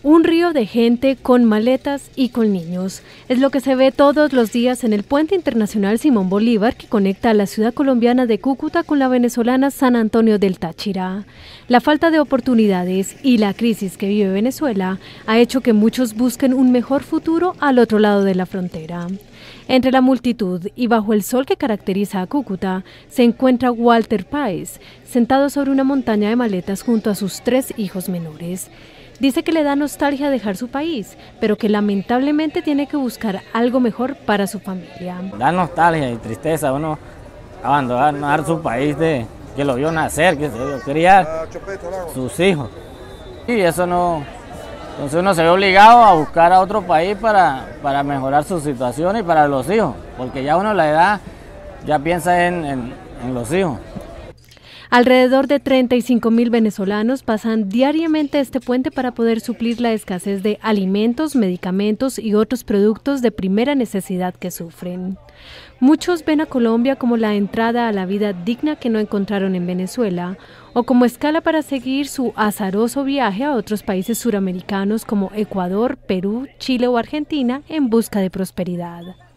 Un río de gente con maletas y con niños. Es lo que se ve todos los días en el Puente Internacional Simón Bolívar, que conecta a la ciudad colombiana de Cúcuta con la venezolana San Antonio del Táchira. La falta de oportunidades y la crisis que vive Venezuela ha hecho que muchos busquen un mejor futuro al otro lado de la frontera. Entre la multitud y bajo el sol que caracteriza a Cúcuta, se encuentra Walter Páez, sentado sobre una montaña de maletas junto a sus 3 hijos menores. Dice que le da nostalgia dejar su país, pero que lamentablemente tiene que buscar algo mejor para su familia. Da nostalgia y tristeza uno abandonar su país que lo vio nacer, que se vio criar, sus hijos. Y eso no, entonces uno se ve obligado a buscar a otro país para mejorar su situación y para los hijos, porque ya uno a la edad ya piensa en los hijos. Alrededor de 35.000 venezolanos pasan diariamente este puente para poder suplir la escasez de alimentos, medicamentos y otros productos de primera necesidad que sufren. Muchos ven a Colombia como la entrada a la vida digna que no encontraron en Venezuela o como escala para seguir su azaroso viaje a otros países suramericanos como Ecuador, Perú, Chile o Argentina en busca de prosperidad.